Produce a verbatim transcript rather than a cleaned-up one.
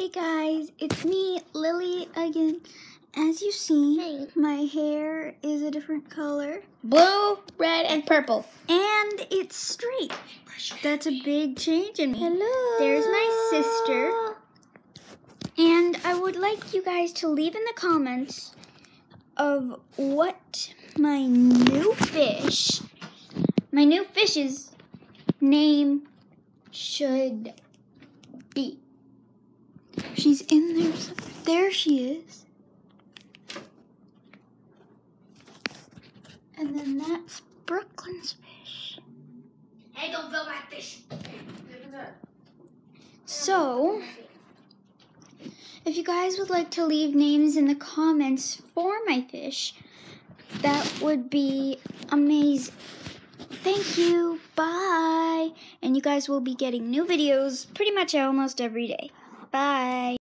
Hey guys, it's me, Lily, again. As you see, Hey. my hair is a different color. Blue, red, and purple. And it's straight. That's a big change in me. Hello. There's my sister. And I would like you guys to leave in the comments of what my new fish, my new fish's name should be. She's in there. There she is. And then that's Brooklyn's fish. Hey, don't fill my fish. So, if you guys would like to leave names in the comments for my fish, that would be amazing. Thank you. Bye. And you guys will be getting new videos pretty much almost every day. Bye.